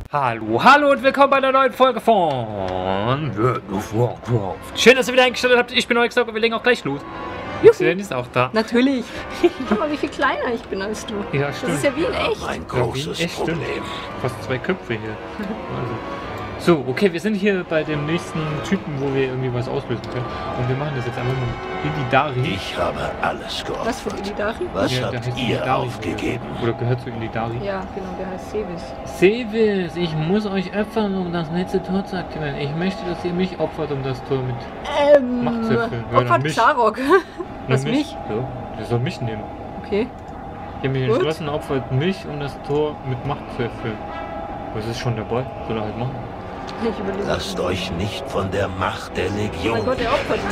Hallo, hallo und willkommen bei einer neuen Folge von World of Warcraft. Schön, dass ihr wieder eingestellt habt. Ich bin Euxock und wir legen auch gleich los. Xylen ist auch da. Natürlich. Schau mal, wie viel kleiner ich bin als du. Ja, stimmt. Das ist ja wie in echt. Ein großes Problem. Fast 2 Köpfe hier. Also. So, okay, wir sind hier bei dem nächsten Typen, wo wir irgendwie was auslösen können. Und wir machen das jetzt einfach mit Illidari. Ich habe alles geopfert. Was für Illidari? Was Ja, der habt heißt ihr Illidari. aufgegeben? Oder gehört zu Illidari? Ja, genau, der heißt Sevis. Sevis, ich muss euch opfern, um das letzte Tor zu aktivieren. Ich möchte, dass ihr mich opfert, um das Tor mit Macht zu erfüllen. Ja, Opfert mich. Xarok. Was, mich? Ja, der soll mich nehmen. Okay. Ich habe mich Gut. entschlossen, opfert mich, um das Tor mit Macht zu erfüllen. Was ist schon dabei? Soll er halt machen. Ich überlege. Lasst euch nicht von der Macht der Oh mein Legion. Gott, der opfert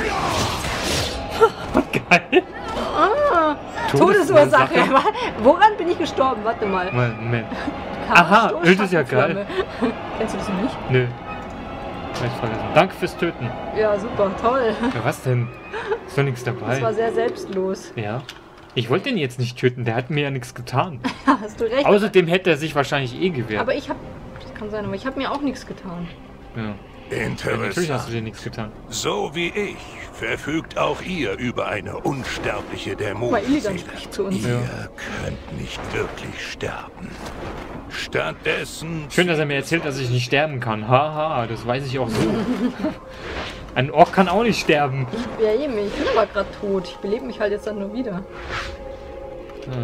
mich. Geil. Ah, Todesursache. Woran bin ich gestorben? Warte mal. Moment. Aha, Öl ist ja geil. Kennst du das nicht? Nö. Hab ich vergessen. Danke fürs Töten. Ja, super, toll. Ja, was denn? Ist doch nichts Das war dabei. sehr selbstlos. Ja. Ich wollte den jetzt nicht töten, der hat mir ja nichts getan. Ja, hast du recht. Außerdem hätte er sich wahrscheinlich eh gewehrt. Aber ich habe, das kann sein, aber ich habe mir auch nichts getan. Ja. Ja, natürlich hast du Interessant. dir nichts getan. So wie ich verfügt auch ihr über eine unsterbliche Guck mal, Dämonenseele. Illidan spricht zu uns. Ihr könnt nicht wirklich sterben. Stattdessen Schön, dass er mir erzählt, dass ich nicht sterben kann. Haha, das weiß ich auch so. Ein Ork kann auch nicht sterben. Ja, eben, ich bin aber gerade tot. Ich belebe mich halt jetzt dann nur wieder. Hm.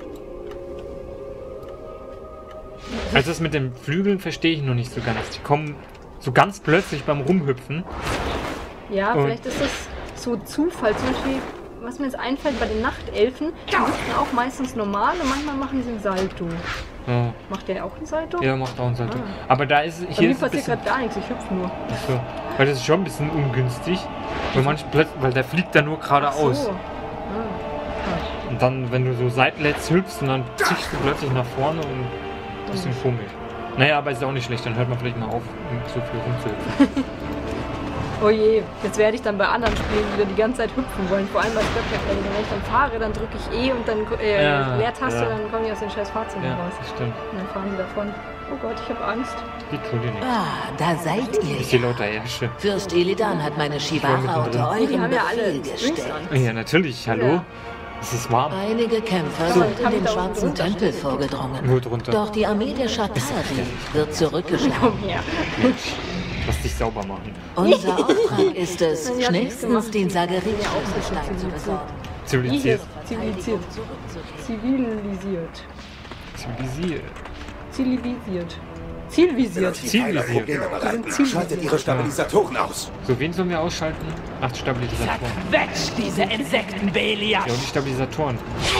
Also das mit den Flügeln verstehe ich noch nicht so ganz. Die kommen so ganz plötzlich beim Rumhüpfen. Ja, Und- vielleicht ist das so Zufall. Zum Beispiel, was mir jetzt einfällt, bei den Nachtelfen, die hüpfen auch meistens normal und manchmal machen sie einen Salto. Ja, Macht der auch einen Salto? ja, macht auch einen Salto. Ah. Aber da ist Bei hier mir ist ein passiert bisschen, gerade gar nichts, ich hüpfe nur. so, weil das ist schon ein bisschen ungünstig. Weil der fliegt da nur geradeaus. So. Und dann, wenn du so seitwärts hüpfst und dann ziehst du plötzlich nach vorne und ein bisschen komisch. Naja, aber ist auch nicht schlecht, dann hört man vielleicht mal auf, so viel rumzuhüpfen. Oh je, jetzt werde ich dann bei anderen Spielen wieder die ganze Zeit hüpfen wollen. Vor allem bei Stöckchen. Wenn ich dann fahre, dann drücke ich E und dann Ja, Leertaste, ja. dann kommen die aus den scheiß Fahrzeugen Ja, raus. das stimmt. Und dann fahren die davon. Oh Gott, ich habe Angst. Die tun dir nichts. Ah, da seid Ist die ihr. lauter Ärsche. Fürst Illidan hat meine Shivara mittendrin. unter Die eurem haben ja alle Befehl Strings gestellt. an. Ja, natürlich. Hallo? Ja. Es ist warm. Einige Kämpfer So. sind in Hab ich den da schwarzen unten drunter? Tempel vorgedrungen. Nur drunter. Doch die Armee der Shatari wird zurückgeschlagen. Komm her. Lass dich sauber machen. Unser Auftrag ist es, Ja, schnellstens den Ja, Sagerit-Stein zu besorgen. Zivilisiert. Zivilisiert. Zivilisiert. Zivilisiert. Zivilisiert. Zielvisiert. Zivilisiert. Schaltet Ihre Stabilisatoren aus. So, wen sollen wir ausschalten? 8 Stabilisatoren. Quetsch diese Insekten, Belias! Ja, und die Stabilisatoren.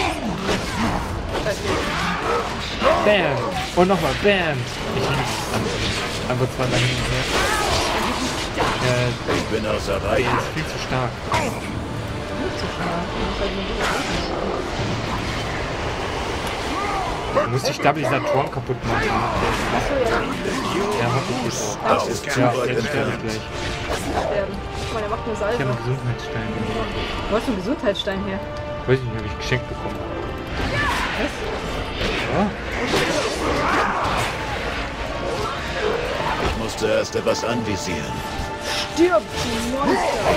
Bam! Und nochmal Bam! Ich liebe es. Einfach zweimal hin und her. Ich bin außer Der Reihe. ist viel zu stark. Du musst die Stabilisatoren kaputt machen. Ja, hab ich jetzt auch. Das ist zu Ja, weit jetzt sterbe ich entfernt. gleich. Sterben. Guck mal, der macht eine Ich habe Salve. einen Gesundheitsstein. Wo hast du einen Gesundheitsstein her? Weiß ich nicht, habe ich geschenkt bekommen. Ja, Ich muss zuerst etwas anvisieren. Stirb, du Monster!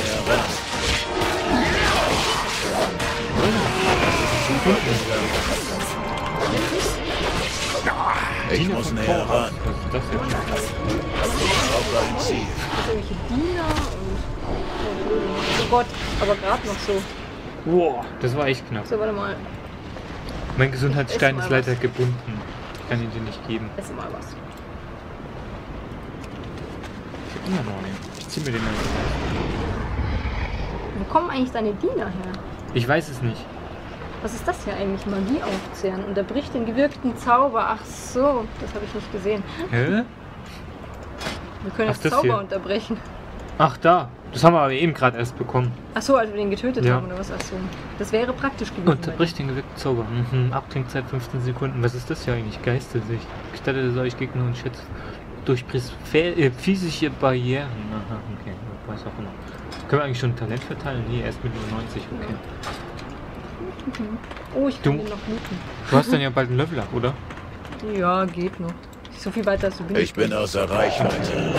Ich Diener muss vom näher Tor. ran. Was ist das jetzt? Auf ein Ziel. Irgendwelche Diener und... Oh Gott, aber gerade noch so. Wow, das war echt knapp. So, warte mal. Mein Gesundheitsstein Ess ist mal leider was. gebunden. Ich kann ihn dir nicht geben. Esse mal was. Ich hab immer noch einen. Ich zieh mir den mal. Wo kommen eigentlich deine Diener her? Ich weiß es nicht. Was ist das hier eigentlich? Magie aufzehren. Unterbricht den gewirkten Zauber. Ach so, das habe ich nicht gesehen. Hä? Wir können Ach, das das Zauber hier. unterbrechen. Ach, da. Das haben wir aber eben gerade erst bekommen. Ach so, als wir den getötet Ja. haben oder was? Ach so. Das wäre praktisch gewesen. Unterbricht den gewirkten Zauber. Abklingzeit 15 Sekunden. Was ist das hier eigentlich? Geistersicht. Gestattet es euch Gegner und Schätze durch physische Barrieren. Aha, okay. Was auch immer. Können wir eigentlich schon ein Talent verteilen? Nee, erst mit 90. Okay. Oh, ich Du- kann den noch mieten. Du hast dann ja bald ein Level up, oder? Ja, geht noch. Ich So viel weiter als du bist. Ich bin außer Reichweite.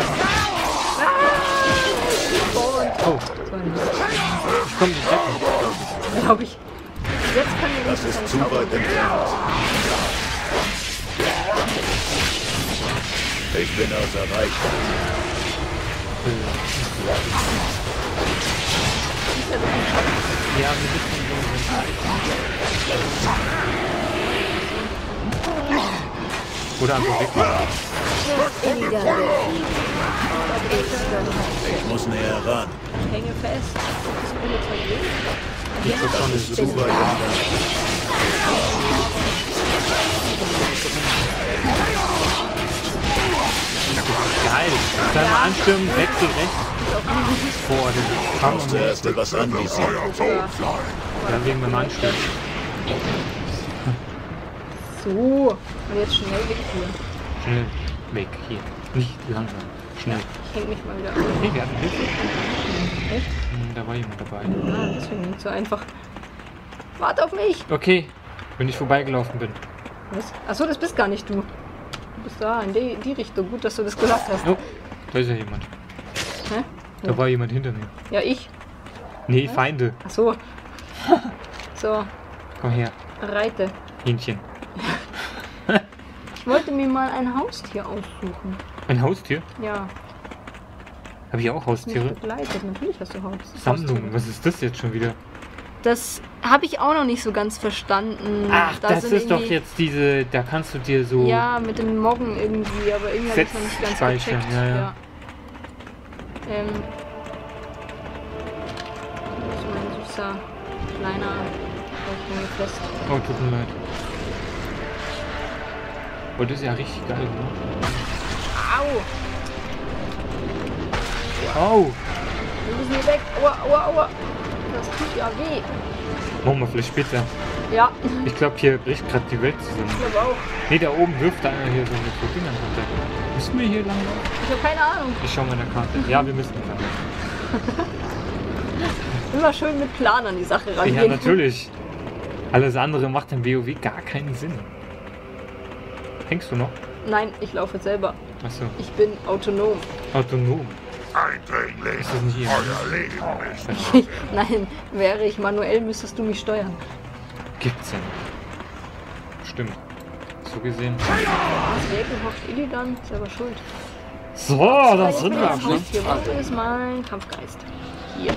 Oh, ich komme nicht weg. Glaube ich. Jetzt kann mir Das nicht ist zu weit entfernt. Ich bin außer Reichweite. Ja, wir müssen so. Oder einfach weg. Ich muss näher ran. Ich hänge fest. Das ist ohne Zeug. Das ist zu weit entfernt. Geil. Dann mal anstürmen, Wechsel rechts. Boah, das kann Muss man zuerst etwas anvisieren. Ja, wegen beim Anstürmen. So. Und jetzt schnell weg hier. Schnell weg hier. Nicht langsam. Schnell. Ich häng mich mal wieder an. Hey, wir hatten Hilfe. Echt? Da war jemand dabei. Ah, deswegen nicht so einfach. Warte auf mich! Okay, wenn ich vorbeigelaufen bin. Was? Achso, das bist gar nicht du. Du bist da, in die Richtung. Gut, dass du das gesagt hast. Oh, da ist ja jemand. Hä? Da war jemand hinter mir. Ja, ich. Nee, Feinde. Achso. So, Komm her, reite. Hähnchen. Ich wollte mir mal ein Haustier aussuchen. Ein Haustier? Ja, Habe ich auch mich Haustiere? begleitet. Natürlich hast du Sammlung, was ist das jetzt schon wieder? Das habe ich auch noch nicht so ganz verstanden. Ach, Da das sind ist doch irgendwie- jetzt diese, da kannst du dir so... Ja, mit dem Moggen irgendwie, aber irgendwie habe ich noch nicht ganz Speichern, gecheckt. ja, ja. Das ist mein süßer, kleiner, Junge fest. Oh, tut mir leid. Oh, das ist ja richtig geil, ne? Au! Oh! Wir müssen hier weg. Aua, aua, aua. Das tut ja weh. Machen wir vielleicht später. Ja, Ich glaube, hier bricht gerade die Welt zusammen. ich glaube auch. Nee, da oben wirft einer hier so mit so Dingern runter. Müssen wir hier lang laufen? Ich habe keine Ahnung. Ich schau mal in der Karte. Ja, wir müssen lang. Immer schön mit Plan an die Sache rangehen. Ja, natürlich. Alles andere macht im WoW gar keinen Sinn. Hängst du noch? Nein, ich laufe selber. Achso, Ich bin autonom. autonom. Eindringling, Ist das nicht hier? euer Leben ist Nein, wäre ich manuell, müsstest du mich steuern. Gibt's ja nicht. Stimmt. So gesehen. Was, wer gehofft Illidan? Selber schuld. So, da Jetzt sind bin wir ich am das Schluss. Haustier. Wo ist mein Kampfgeist? Hier.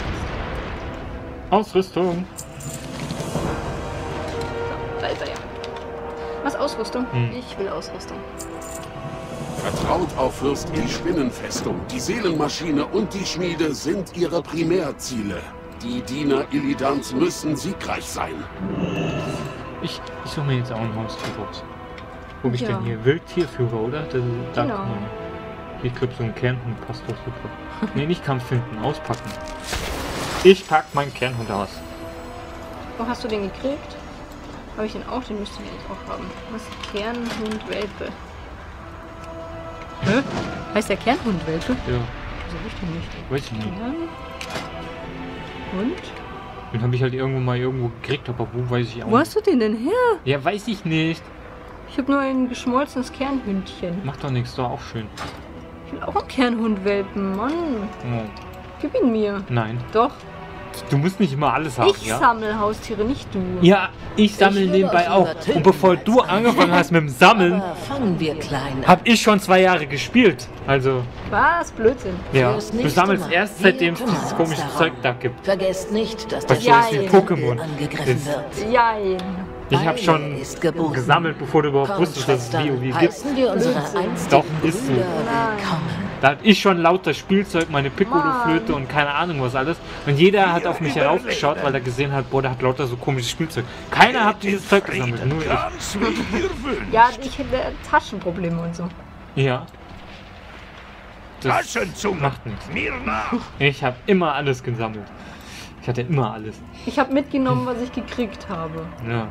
Ausrüstung. Da ist er ja. Was, Ausrüstung? Hm. Ich will Ausrüstung. Vertraut auf Fürst die Spinnenfestung. Die Seelenmaschine und die Schmiede sind ihre Primärziele. Die Diener Illidans müssen siegreich sein. Ich suche mir jetzt auch ein Haustier raus. Wo bin ich Ja. denn hier? Wildtierführer, oder? Das ist, da Genau. kann man- Ich glaube, so ein Kernhund passt doch super. Nee, nicht Kampf finden, auspacken. Ich pack meinen Kernhund aus. Wo hast du den gekriegt? Habe ich den auch? Den müsste ich jetzt auch haben. Was? Kernhund-Welpe. Hä? Heißt der Kernhund-Welpe? Ja, So richtig nicht. weiß ich nicht. Und? Den habe ich halt irgendwo mal gekriegt, aber wo weiß ich auch Wo nicht. hast du den denn her? Ja, weiß ich nicht. Ich habe nur ein geschmolzenes Kernhündchen. Macht doch nichts, doch auch schön. Ich will auch einen Kernhund-Welpen, Mann. Oh, Gib ihn mir. nein. Doch. Du musst nicht immer alles haben, Ich ja? sammle Haustiere, nicht du. Ja, ich sammle Ich würde nebenbei euch auch. lieber töten Und bevor als du angefangen hast mit dem Sammeln, Aber fangen wir klein an. habe ich schon 2 Jahre gespielt. Also, Was? Blödsinn. ja. Fürs Du nächste sammelst Mal. erst Wir seitdem es kümmern dieses uns komische darum. Zeug da gibt. Vergesst nicht, dass Was das so ist wie Ja, Pokémon. angegriffen Das- wird. Jein. Ich habe Eile schon ist geboten. gesammelt, bevor du überhaupt Komm, wusstest, dass es Schwester, WoW gibt. heißen wir unsere Blödsinn. einstigen Doch, ist so. Brüder willkommen. Da hatte ich schon lauter Spielzeug, meine Piccolo-Flöte Mann. und keine Ahnung was alles. Und jeder hat auf mich heraufgeschaut, weil er gesehen hat, boah, der hat lauter so komisches Spielzeug. Keiner hat dieses Zeug gesammelt, nur ich. ganz wie ihr wünscht. Ja, ich hätte Taschenprobleme und so. Ja. Das Taschenzunge, macht nichts. mir nach. Ich habe immer alles gesammelt. Ich hatte immer alles. Ich habe mitgenommen, was ich gekriegt habe. Ja.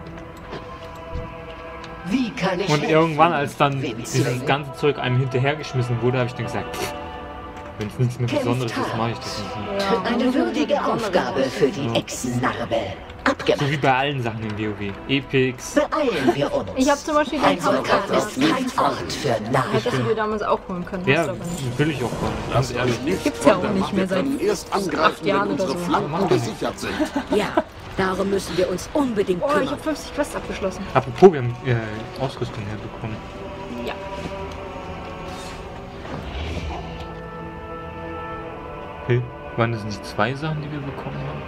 Wie kann ich Und helfen, irgendwann, als dann Winzling? dieses ganze Zeug einem hinterhergeschmissen wurde, habe ich dann gesagt, wenn es nichts mehr Kämpft Besonderes ist, hart. mache ich das nicht mehr. Ja. Eine würdige Aufgabe für die Echsennarbe. abgemacht. So wie bei allen Sachen im WoW. Epics. Beeilen wir uns. Ich habe zum Beispiel Ein den Vulkan Kampfkarte. ist kein Ort für Hättest Narren. du dir damals auch holen können. Ja, Hast du aber nicht. will ich auch gar nicht. Ganz ehrlich. Gibt's ja auch nicht mehr seit erst 8 angreifen, Jahren wenn oder unsere so. Flanken gesichert sind. Ja, darum müssen wir uns unbedingt Oh, ich kümmern. habe 50 Quests abgeschlossen. Apropos, wir haben Ausrüstung herbekommen. Ja. Hey, waren das nicht 2 Sachen, die wir bekommen haben?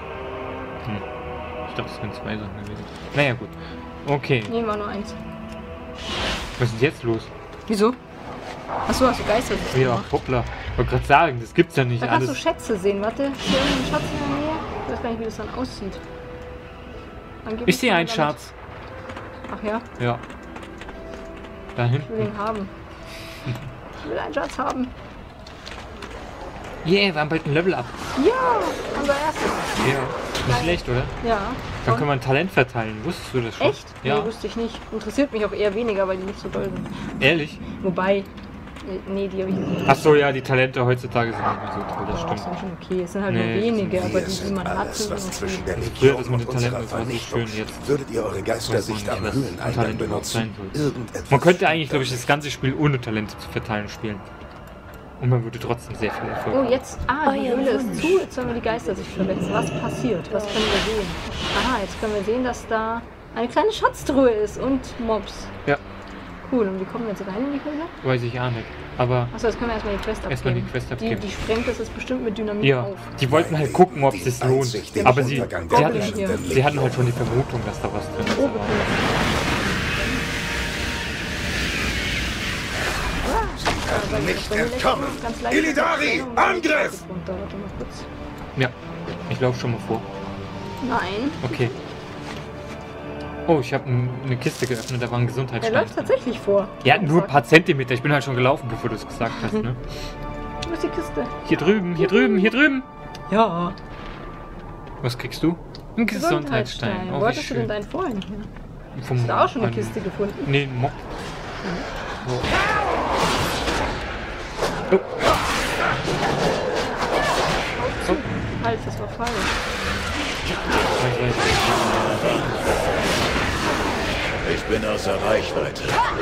Ich dachte, es wären 2 Sachen gewesen. Naja, gut. Okay. Nee, war nur 1. Was ist denn jetzt los? Wieso? Achso, hast du Geistersicht Ja, gemacht? hoppla. Ich wollte gerade sagen, das gibt's ja nicht Da kannst du alles. Schätze sehen. Warte, ist hier irgendein Schatz in der Nähe? Ich weiß gar nicht, wie das dann aussieht. Angeblich Ich sehe kann einen man damit- Schatz. Ach ja, Ja. Da ich will hinten. ihn haben. Ich will einen Schatz haben. Yeah, wir haben bald ein Level up. Ja, unser erstes. Ja. Nicht schlecht, oder? Ja. Dann können wir ein Talent verteilen. Wusstest du das schon? Echt? Ja. Nee, wusste ich nicht. Interessiert mich auch eher weniger, weil die nicht so doll sind. Ehrlich? Wobei, nee, die habe ich nicht. Ach so, ja, die Talente heutzutage sind nicht mehr so toll, das Ja, stimmt. sind schon okay. Es sind halt Nee, nur wenige, aber Wir die sind man hat, alles, sind was noch zwischen gut. der Also früher, Legion dass man die und unserer Talente war so Vernichtung. schön, jetzt Würdet ihr eure Geistersicht am was ein Höhleneingang Talent überhaupt benutzen? sein soll. Irgendetwas Man könnte eigentlich, glaube ich, das ganze Spiel ohne Talente zu verteilen spielen. Und man würde trotzdem sehr viel Erfolg Oh, haben. jetzt, die Höhle ist zu, jetzt sollen wir die Geistersicht verwechseln. Was passiert? Was können wir sehen? Aha, jetzt können wir sehen, dass da eine kleine Schatztruhe ist und Mobs. Ja, Cool, und wie kommen wir jetzt rein in die Höhle? weiß ich auch nicht. Aber Achso, jetzt können wir erstmal die Quest abgeben. Erstmal die Quest abgeben. Die sprengt das jetzt bestimmt mit Dynamit ja, auf. die wollten halt gucken, ob es sich lohnt. Einzig den Aber sie Untergang der Goblin Herrschenden hier. sie hatten halt schon die Vermutung, dass da was drin ist. Oh, aber- Nicht entkommen! Illidari, Angriff! Warte mal kurz. Ja, ich laufe schon mal vor. Nein, Okay. Oh, ich habe eine Kiste geöffnet, da war ein er Gesundheitsstein. läuft tatsächlich vor. Ja, nur ein paar Zentimeter. Ich bin halt schon gelaufen, bevor du es gesagt hast, ne? Wo ist die Kiste? Hier drüben, hier drüben, hier drüben. Ja. Was kriegst du? Ein Gesundheitsstein. Oh, Wo wie hattest du denn schön. deinen vorhin her? Vom, Hast du auch schon eine einem- Kiste gefunden? Nee, ein Mob. Oh. Oh. Halt, das war falsch. Ich bin außer Reichweite.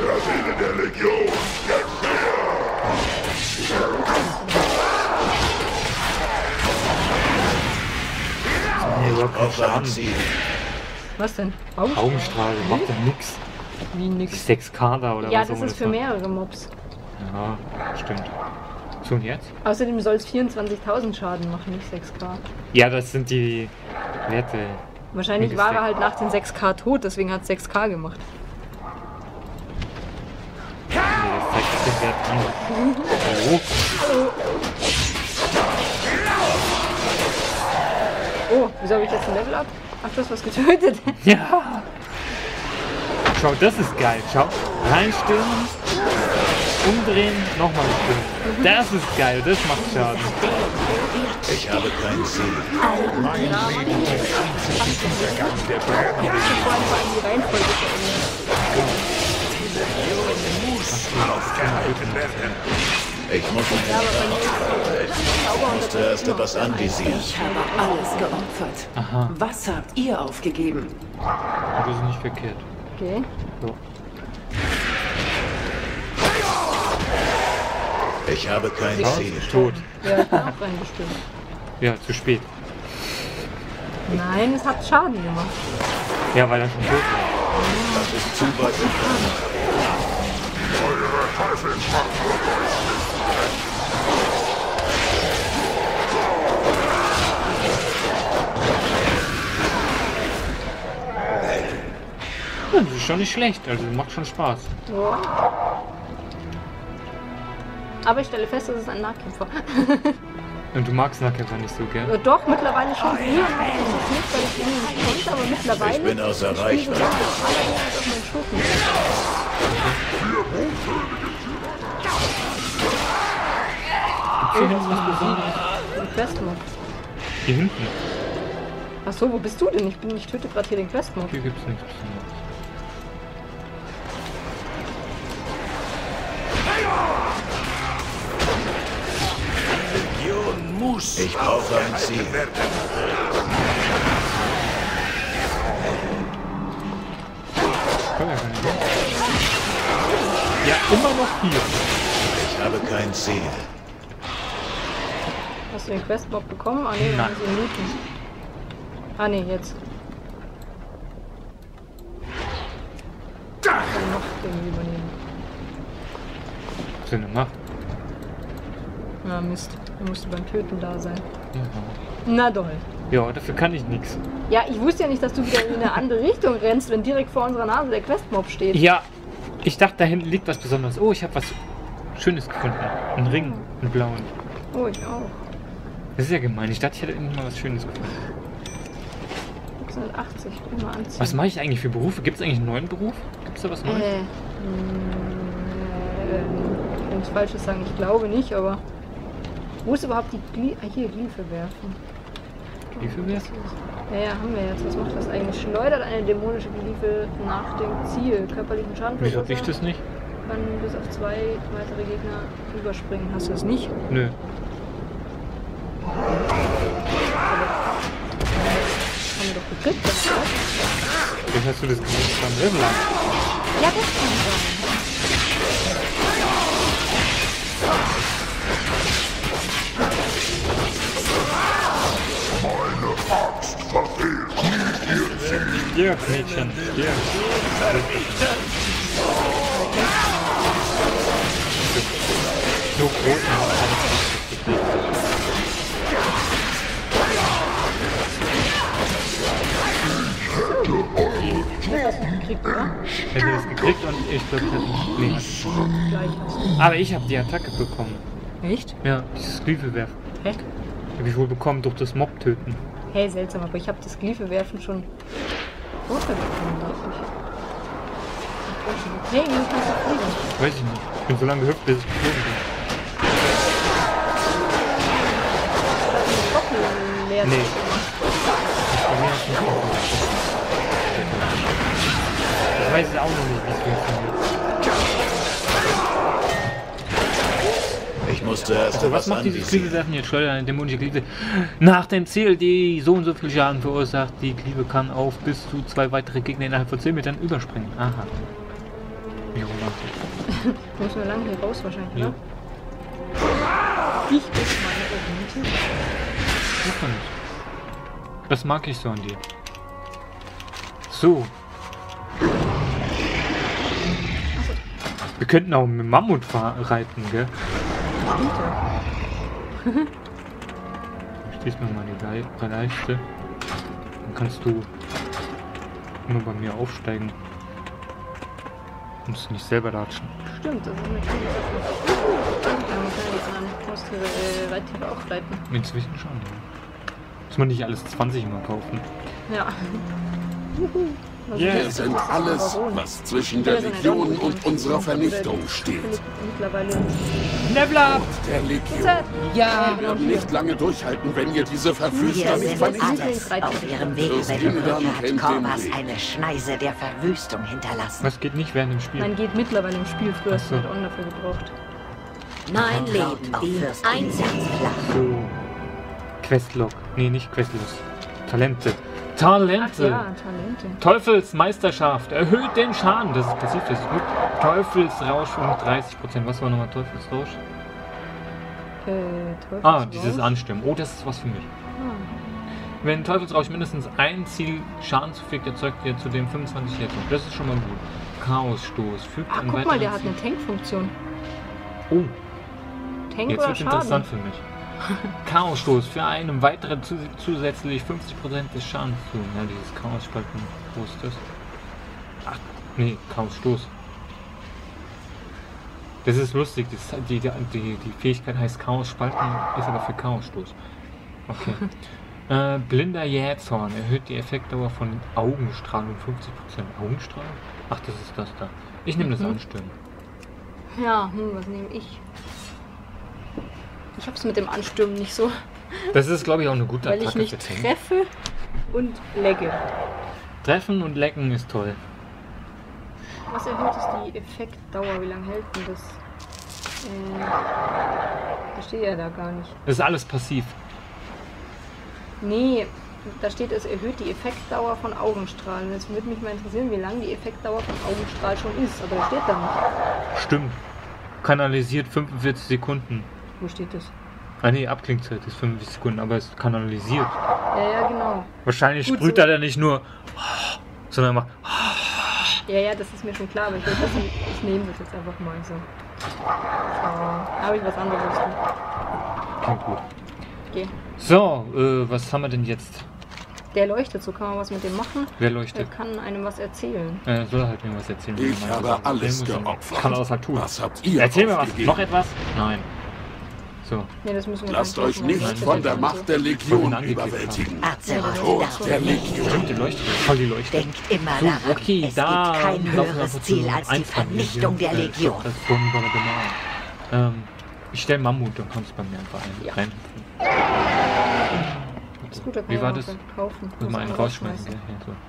Nee, überhaupt kein Auf ein Schaden. Ziel. Was denn? Augenstrahl? Augenstrahl, macht ja nix. Wie nix. 6K da oder Ja, was das auch immer ist für war. mehrere Mobs. Ja, stimmt. So, und jetzt? Außerdem soll es 24.000 Schaden machen, nicht 6k. Ja, das sind die Werte. Wahrscheinlich Wie war gesagt. er halt nach den 6k tot, deswegen hat es 6k gemacht. Nee, das zeigt jetzt den Wert an. Oh. Oh, wieso habe ich jetzt ein Level up? Ach, du hast was getötet. Ja! Schau, das ist geil. Schau. Reinstürmen, umdrehen, nochmal stürmen. Das ist geil, das macht Schaden. Ich habe kein Ziel. Vor allem vor allem die Reihenfolge verändert. Aufgehalten werden. Ich muss mich Ja, aber bei mir ist Zauber und zuerst etwas anvisieren. Ich habe alles geopfert. Aha, Was habt ihr aufgegeben? das ist nicht verkehrt. Okay. So. Ich habe kein Ja, Ziel. tot. Ja, ich bin auch reingestimmt. Ja, zu spät. Nein, es hat Schaden gemacht. Ja, weil er schon tot war. Das ist zu weit entfernt. Ja, das ist schon nicht schlecht, also macht schon Spaß. Ja. Aber ich stelle fest, das ist ein Nahkämpfer. Und du magst Nahkämpfer nicht so, gell? Doch, mittlerweile schon. Früher mochte ich es nicht, weil ich ihn nicht konnte, aber mittlerweile. Ich bin außer ich spiele Reichweite. sowohl den Paladin als auch den Schurken. Gibt's hier hinten was Besonderes? Den Questmob. Hier hinten? Achso, wo bist du denn? Ich töte gerade hier den Questmob. Hier gibt's nichts Besonderes. Ich brauche ein Ziel. Kann ja gar nicht. Ja, immer noch hier. Ich habe kein Ziel. Hast du den Questmob bekommen? Ah ne, dann Nein. haben sie ihn looten. Ah ne, jetzt. Dann noch den übernehmen. Was denn gemacht? Na Mist, er musste beim Töten da sein. Ja. Na doll. Ja, dafür kann ich nichts. Ja, ich wusste ja nicht, dass du wieder in eine andere Richtung rennst, wenn direkt vor unserer Nase der Questmob steht. Ja, ich dachte, da hinten liegt was Besonderes. Oh, ich habe was Schönes gefunden. Einen Ring, einen blauen. Oh, ich auch. Das ist ja gemein. Ich dachte, ich hätte endlich mal was Schönes gefunden. 680, immer anziehen. Was mache ich eigentlich für Berufe? Gibt es eigentlich einen neuen Beruf? Gibt es da was Neues? Wenn ich Falsches sagen, ich glaube nicht, aber wo ist überhaupt die hier, Glyphe werfen? Wie viel wär's? Ja, haben wir jetzt. Was macht das eigentlich? Schleudert eine dämonische Glyphe nach dem Ziel. Körperlichen Schaden Wieso hab ich das nicht? Kann bis auf 2 weitere Gegner überspringen. Hast du das nicht? Nö. Haben wir doch gekriegt, oder? Wie hast du das gemacht beim Level? Ja, das kann sein. Ja, Mädchen. Ja. So groß. Gekriegt, oder? Hätte das gekriegt und ich glaube, ich hätte nee. Gleich hast du. Aber ich habe die Attacke bekommen. Echt? Ja, dieses Glyphe werfen. Hä? Habe ich wohl bekommen durch das Mob töten. Hey, seltsam, aber ich habe das Glyphe werfen schon runterbekommen, glaube ich. Hey, wie kannst du fliegen? Weiß ich nicht. Ich bin so lange gehüpft, bis ich geflogen bin. Kochen leer. Nee. Bei mir ist nicht ich weiß es auch noch nicht, wie es funktioniert. Ich muss zuerst Also, was macht dieses Glyphe-Werfen jetzt? Schleudert eine dämonische Glyphe nach dem Ziel, die so und so viel Schaden verursacht. Die Glyphe kann auf bis zu 2 weitere Gegner innerhalb von 10 Metern überspringen. Aha. Wie romantisch. Müssen wir lange hier raus wahrscheinlich, Ja. oder? Ich bin meine Orientierung. Macht man nicht. Das mag ich so an dir. So. Wir könnten auch mit Mammut reiten, gell? Ich schließe mir mal die Leiste. Dann kannst du nur bei mir aufsteigen. Musst nicht selber latschen. Stimmt, das ist eine coole Sache. Man kann jetzt an Haustiere, Reittiere auch reiten. Inzwischen schon, ja. Muss man nicht alles 20 mal kaufen. Ja. Yeah. Wir sind alles, was zwischen der Legion und unserer Vernichtung steht. Mittlerweile. Level up! Der Legion. Ja, Wir werden nicht lange durchhalten, wenn ihr diese Wir Verwüster nicht sind vernichtet. alles. Auf ihrem Weg Das dahin Kindern hat kennt den Korvas Weg. eine Schneise der Verwüstung hinterlassen. Was geht nicht während dem Spiel? Nein, geht mittlerweile im Spiel. Früher hast du Ach so. halt On dafür gebraucht. Mein Vertraut Leben auf dient Fürst einsatzflach. So. Questlog. Nee, nicht Questlog. Talente. Ach Talente! ja, Talente. Teufelsmeisterschaft. Erhöht den Schaden. Das ist passiv, das ist gut. Teufelsrausch um 30%. Was war nochmal Teufelsrausch? Ah, dieses Anstimmen. Oh, das ist was für mich. Wenn Teufelsrausch mindestens ein Ziel Schaden zufügt, erzeugt er zudem 25 Letzung. Das ist schon mal gut. Chaosstoß. Fügt Ah, einen guck mal, weiteren der hat Ziel- eine Tankfunktion. Oh, Tank jetzt oder wird Schaden? interessant für mich. Chaosstoß. Für einen weiteren zusätzlich 50% des Schadens zu. Ja, dieses Chaosspalten. Wo ist das? Ach, nee, Chaosstoß. Das ist lustig. Die Fähigkeit heißt Chaosspalten, ist aber für Chaosstoß. Okay. Blinder Jähzorn erhöht die Effektdauer von Augenstrahl um 50%. Augenstrahl? Ach, das ist das da. Ich nehme das Anstimmen. Ja, was nehme ich? Ich hab's mit dem Anstürmen nicht so, Das ist, glaube ich, auch eine gute weil ich Attacke nicht für Tank. treffe und legge. Treffen und lecken ist toll. Was erhöht ist die Effektdauer? Wie lange hält denn das? Das steht ja da gar nicht. Das ist alles passiv. Nee, da steht, es erhöht die Effektdauer von Augenstrahlen. Jetzt würde mich mal interessieren, wie lang die Effektdauer von Augenstrahl schon ist. Aber das steht da nicht. Stimmt. Kanalisiert 45 Sekunden. Wo steht das? Ah nee, Abklingzeit ist 45 Sekunden, aber es kanalisiert. Ja, genau. Wahrscheinlich Gut, sprüht so. er dann nicht nur, sondern macht. Ja, das ist mir schon klar, aber ich nehme das jetzt einfach mal so. Habe ich was anderes? Klingt gut. Okay. So, was haben wir denn jetzt? Der leuchtet, so kann man was mit dem machen. Wer Er leuchtet? kann einem was erzählen. Soll halt mir was erzählen. Ich habe alles geopfert. Kann außer tun. Was habt ihr Erzähl mir was. aufgegeben? Noch etwas? Nein. So. Nee, das müssen wir Lasst gar euch machen. nicht Das von ist der halt Macht so. der Legion angeklickt überwältigen. Azeroth Tod dachte, der Legion. Stimmt, die leuchtet. Voll die leuchtet. denkt immer So, daran, okay, es da gibt kein laufen wir höheres einfach Ziel zu als die Einfachen Vernichtung hier. der Legion. Das ist wunderbar. Ich stelle Mammut, dann kommst du bei mir einfach ein. Ja. Rein. Ist gut, da kann Wie ich war auch das? kaufen. Muss mal einen rausschmeißen. Gell?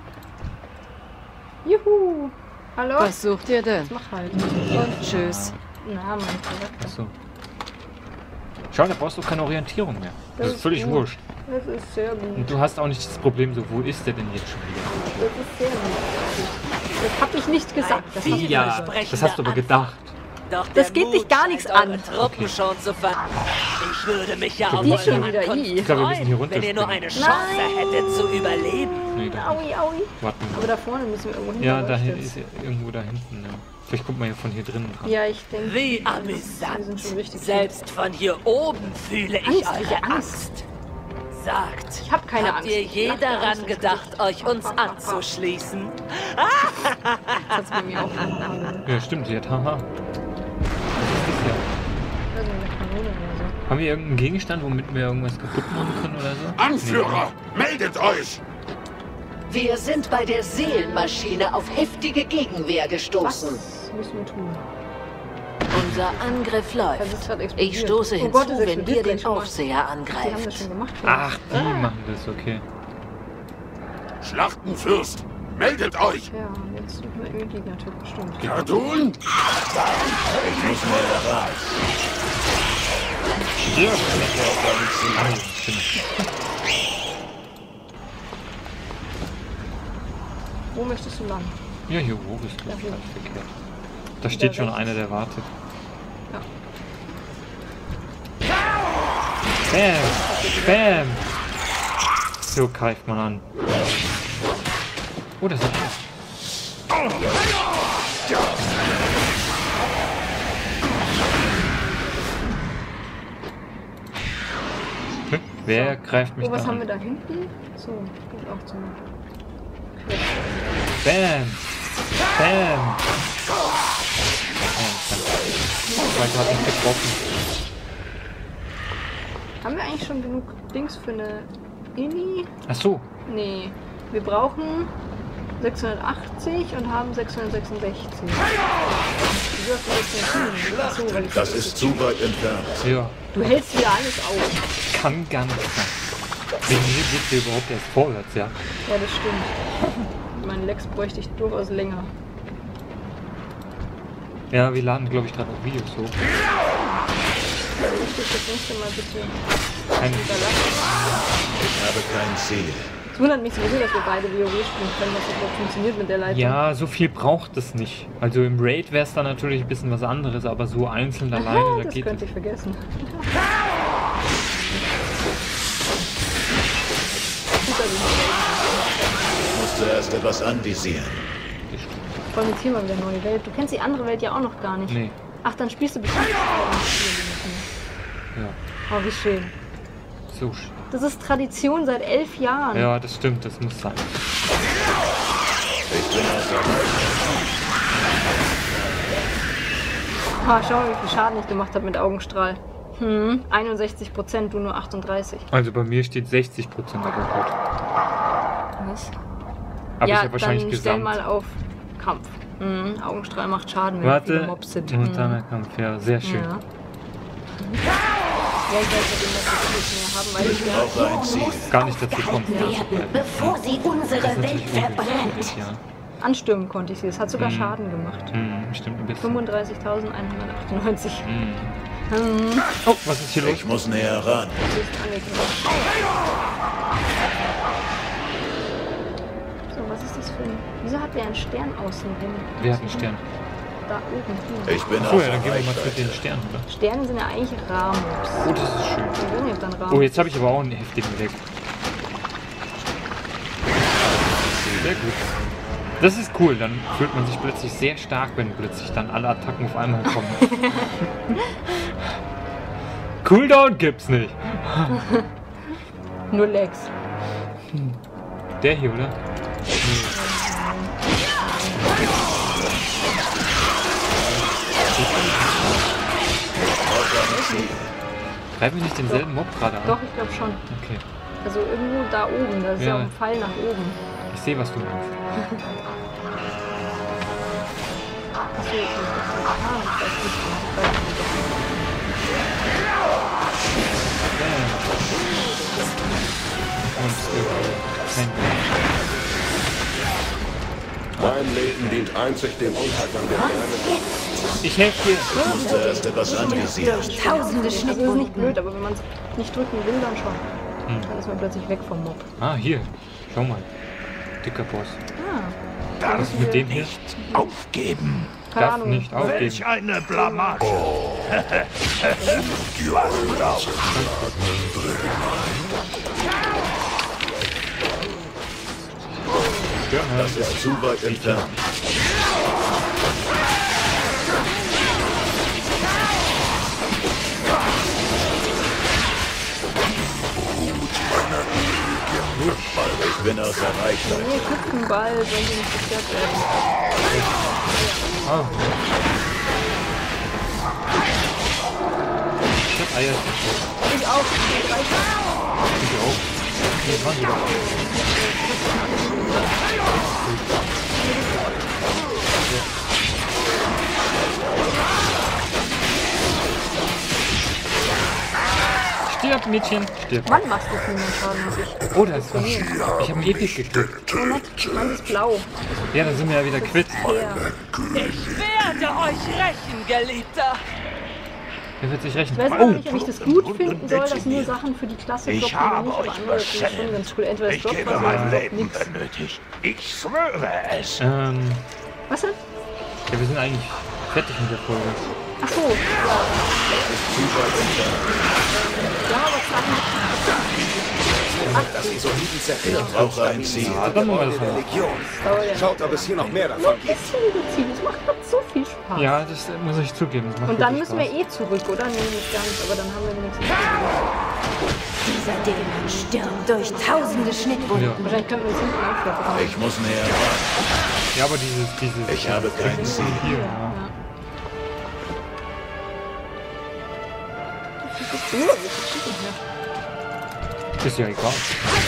Ja, so. Juhu! Hallo? Was sucht ihr denn? Mach halt. Und tschüss. Na, mein Charakter. Achso. Schau, da brauchst du keine Orientierung mehr. Das ist völlig gut. wurscht. Das ist sehr gut. Und du hast auch nicht das Problem, so, wo ist der denn jetzt schon wieder? Das ist sehr gut. Das hab ich nicht gesagt. Das hast du Ja, gesagt. das hast du aber gedacht. Doch Das der geht dich Mut gar nichts scheint an. eure Truppen Okay. schon zu ver... Ich würde mich ja auf Die eure schon wieder Ankunft i. Ich glaube, wir müssen hier freuen, wenn ihr nur eine runterspringen. Chance hättet zu überleben. Nee, da Aui, aui. warten wir Aber da vorne müssen wir irgendwo hin. Ja, da dahin leuchtet's. ist irgendwo da hinten. Ja. Vielleicht kommt man ja von hier drinnen dran. Ja, ich denke. Wie Wir sind amüsant. schon richtig. Selbst von hier oben fühle ich Angst, eure welche Angst? Angst. Sagt, Ich hab keine habt Angst. ihr Ich je lache daran Angst. gedacht, euch uns anzuschließen? Das hat's bei mir auch gemacht. Ja, stimmt, sie hat haha. Was ist das hier? Das ist eine Kanone oder so. Haben wir irgendeinen Gegenstand, womit wir irgendwas kaputt machen können oder so? Anführer, meldet euch! Wir sind bei der Seelenmaschine auf heftige Gegenwehr gestoßen. Was müssen wir tun? Unser Angriff läuft. Das ist grad explodiert. Ich stoße Oh hinzu, Gott, es wenn explodiert ihr den gleich schon mal. Aufseher Die haben das angreift. schon gemacht. Ach, die machen das, okay. Schlachtenfürst, meldet euch! Ja, jetzt suchen wir irgendwie natürlich bestimmt. Kardun? Wo möchtest du lang? Ja, hier hoch ist Ja, das hier. nicht verkehrt. Da steht schon einer, der wartet. Ja. Bam! Bam! So greift man an. Oh, das ist ein Wer greift mich Oh, was da haben wir an? da hinten? So, geht auch zu. Bam! Bam! Weiter hat mich getroffen. Haben wir eigentlich schon genug Dings für eine Inni? Ach so. Nee. Wir brauchen 680 und haben 666. Wieso hast du 600? Ach so, weil ich Das ist zu weit entfernt. Ja, Du hältst wieder alles auf. kann gar nicht sein. Wegen mir geht hier überhaupt erst vorwärts, ja. Ja, das stimmt. Meine Lex bräuchte ich durchaus länger. Ja, wir laden, glaube ich, gerade noch Videos hoch. Ich das nächste Mal bitte Keine überlassen. Ich habe kein Ziel. Es wundert mich sowieso, dass wir beide WoW spielen können, dass das überhaupt funktioniert mit der Leitung. Ja, so viel braucht es nicht. Also im Raid wäre es dann natürlich ein bisschen was anderes, aber so einzeln alleine, da das geht könnte es. ich vergessen. Ich muss zuerst etwas anvisieren. Vor allem jetzt hier mal wieder neue Welt. Du kennst die andere Welt ja auch noch gar nicht. Nee, Ach, dann spielst du bestimmt. ja. Oh, wie schön. So schön. Das ist Tradition seit 11 Jahren. Ja, das stimmt, das muss sein. Ich bin außer Ah, schau mal, wie viel Schaden ich gemacht habe mit Augenstrahl. 61%, du nur 38. Also bei mir steht 60%, aber gut. Was? Aber ja, ist ja wahrscheinlich dann stell gesamt. mal auf Kampf. Augenstrahl macht Schaden, wenn viele Warte, Mobs sind. und dann der Kampf, ja, sehr schön. Ja. Ja, ich weiß nicht, ob wir das mehr haben, weil ich brauche ein Ziel. Gar nicht dazu kommt. Werden, bevor sie unsere Das ist Welt natürlich verbrennt. unglücklich, ja. anstürmen konnte ich sie. Es hat sogar Schaden gemacht. Bestimmt ein bisschen. 35.198. Oh, was ist hier los? Ich muss näher ran. Das ist angeknüpft. ist das für ein... Wieso hat der einen Stern außen rum? Wer hat einen Stern? Da oben. Hier. Ich bin Achso, ja, außer dann gehen wir mal zu Reichweite. den Sternen, oder? Sterne sind ja eigentlich Ramos. Oh, das ist schön. Ich weiß nicht, ob dann Ramos Oh, jetzt habe ich aber auch einen heftigen weg. Sehr gut. Das ist cool, dann fühlt man sich plötzlich sehr stark, wenn plötzlich dann alle Attacken auf einmal kommen. Cooldown gibt's nicht. Nur Legs. Der hier, oder? Greifen wir nicht denselben Mob gerade an? Doch, ich glaube schon. Okay. Also irgendwo da oben, da ist ja Ja. auch ein Pfeil nach oben. Ich sehe, was du meinst. Achso, ich weiß Mein Leben dient einzig dem Untergang der Erde. Ich helfe dir. Zuerst etwas anvisieren. Tausende das ist nicht Schnittwunden. blöd, aber wenn man es nicht drücken will, dann schon. Dann ist man plötzlich weg vom Mob. Ah, hier. Schau mal. Dicker Boss. Ah, Was ist mit dem hier? Nicht aufgeben. keine Darf Ahnung. nicht aufgeben. Welch eine Blamage. Das ist zu weit entfernt. Ich bin außer Reichweite. Nee, Küpfenball, wenn die nicht gestört werden. Ah. Ich hab Eier. Ich auch, ich reicht. Ich auch. Nee, waren die doch. Stirb, Mädchen. Stirb. Wann machst du viel mehr Schaden als ich? Oh, da ist was. Ich habe ein Epic gekriegt. Oh nett, meins ist blau. Ja, dann sind wir ja wieder quitt. Ja. Ich werde euch rächen, Geliebter. Wer wird sich Ich rechnen? weiß Oh! nicht, ob ich das gut finden soll, dass nur Sachen für die Klasse Ich droppen oder habe nicht, aber euch andere finde ich schon ganz cool. Entweder es Ich droppt gebe was mein oder es droppt Leben nichts. benötigt. Ich schwöre es. Was denn? Ja, wir sind eigentlich fertig mit der Folge. Ach so, ja. Ja, aber Ich brauche ein Ziel. Ah, dann machen wir das mal. Schaut, ob es hier noch mehr davon gibt. ist Ziel. Das macht gerade so viel Spaß. Ja, das muss ich zugeben. Das macht Und dann wirklich müssen wir Spaß. zurück, oder? Nee, nicht ganz, aber dann haben wir wenigstens. Dieser Dämon stirbt durch tausende Schnittwunden. Ja. Wahrscheinlich könnten wir uns hinten auch fertig. Ich muss näher ran. Ja, aber dieses Ich habe kein Ziel. hier. Ja. Ja. Ist ja egal.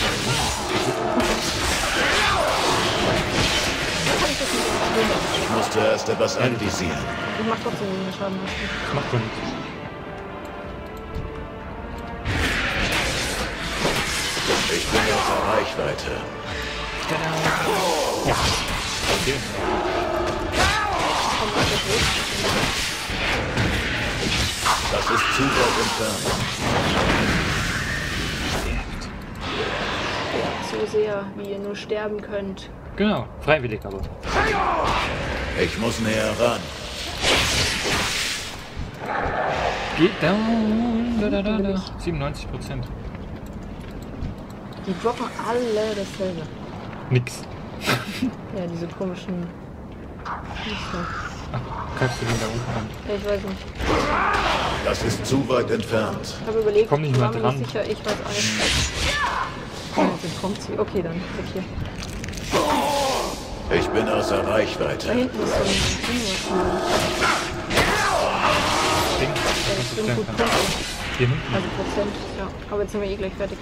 Ich muss zuerst etwas anvisieren. Ich mach trotzdem weniger Schaden. Das macht doch nichts. Ich bin außer Reichweite. Ja. Okay. Das ist zu weit entfernt. So sehr, wie ihr nur sterben könnt. Genau, freiwillig aber. Ich muss näher ran. Geht down. Da, da, da, da. 97%. Die droppen alle dasselbe. Nix. Ja, diese komischen. Nicht so. Greifst du den da unten an? Ja, ich weiß nicht. Das ist zu weit entfernt. Ich habe überlegt, Komm nicht ich mal war mir dran. nicht sicher, ich weiß auch nicht. Oh, jetzt kommt sie. Okay, dann weg hier. Ich bin außer Da Reichweite. hinten ist so ein Ding, was man. Ding. Ja, das Das sind ist gut der Punkte. Hier hinten. Also Prozent. Ja, aber jetzt sind wir eh gleich fertig.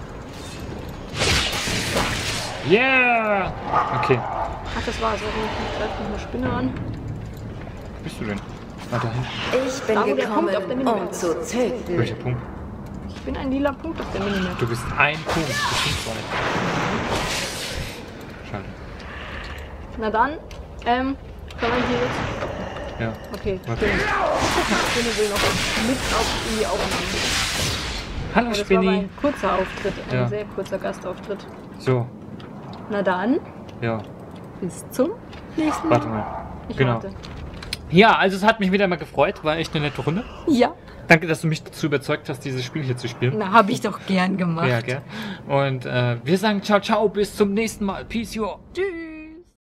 Yeah! Okay. Ach, das war's. Ich greife noch eine Spinne an. Wo bist du denn? Ah, da hinten. Ich bin Da, wo der Punkt auf der gekommen, Minimap um ist. zu töten. Welcher Punkt? Ich bin ein lila Punkt auf der Minimap. Du bist ein Punkt. Du bist nicht weit. Schade. Na dann, kann man hier jetzt... Ja. Okay, Warte. Spinne will noch mit auf die Aufnahme. Hallo Aber das war aber Spinni. ein kurzer Auftritt, ein Ja. sehr kurzer Gastauftritt. So. Na dann, Ja. Bis zum nächsten Mal. Warte mal. Ich Genau. warte. Ja, also es hat mich wieder mal gefreut. War echt eine nette Runde. Ja. Danke, dass du mich dazu überzeugt hast, dieses Spiel hier zu spielen. Na, habe ich doch gern gemacht. Ja, gell? Und wir sagen ciao, ciao, bis zum nächsten Mal. Peace, you all. Tschüss.